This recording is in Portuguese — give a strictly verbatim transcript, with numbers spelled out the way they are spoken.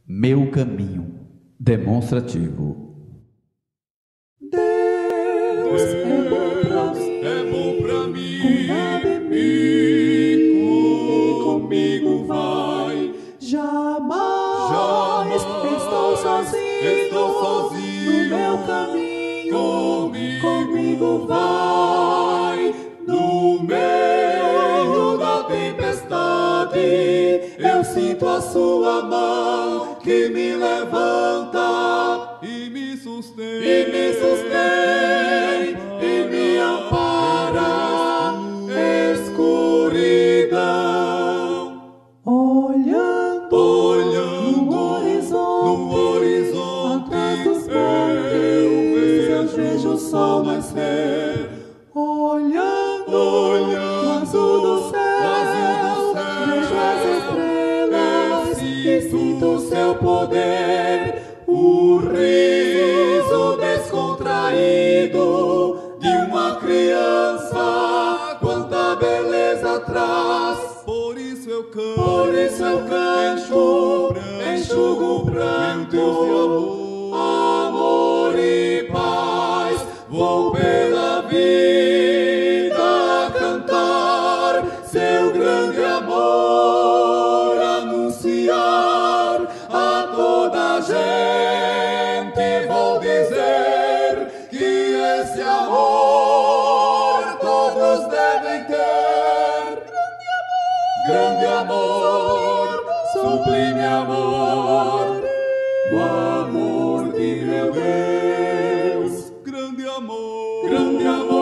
Meu caminho demonstrativo. Deus é bom pra mim, é bom pra mim, cuida de mim, e comigo vai. Jamais, Jamais estou sozinho, estou sozinho, no meu caminho, comigo, comigo vai. No meio da tempestade, eu sinto a sua mão que me levanta e me sustém, e me sustém, e me ampara, escuridão. Olhando, olhando no horizonte, no horizonte, atrás dos eu montes, eu vejo vejo o sol nascer. Olhando, olhando no azul do céu, no azul do céu, vejo as estrelas eu e sinto sinto o seu poder. o riso descontraído de uma criança, quanta beleza traz. Por isso eu canto, Por isso eu canto, enxugo o pranto, amor e paz. Vou pela vida cantar seu grande amor, anunciar a toda a gente. Vou dizer que esse amor todos devem ter. Grande amor, sublime amor, o amor de meu Deus. grande amor, Grande amor.